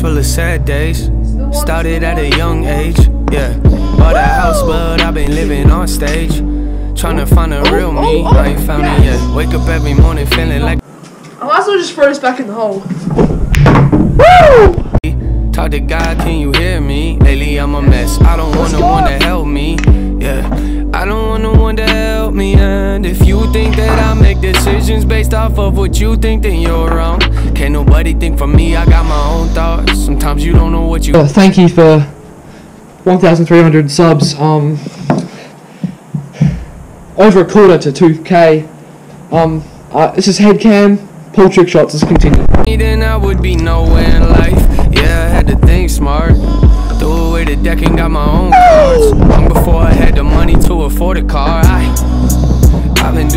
full of sad days. Started at a young age, yeah. Bought a house, but I've been living on stage. Tryna find a real me, I ain't found it yet. Wake up every morning feeling like I might as well just throw this back in the hole. Woo! Talk to God, can you hear me? Lately I'm a mess, I don't want no one to help me. Yeah, I don't want no one to help me. And if you think that I make decisions based off of what you think, then you're wrong. Can't nobody think for me, I got my own thoughts. Sometimes you don't know what you Thank you for 1,300 subs. Over a quarter to 2K. This is Headcam. Pull trick shots. Let's continue. Then I would be nowhere in life. Yeah, I had to think smart. Threw away the deck and got my own cards. Long before I had the money to afford a car. I've been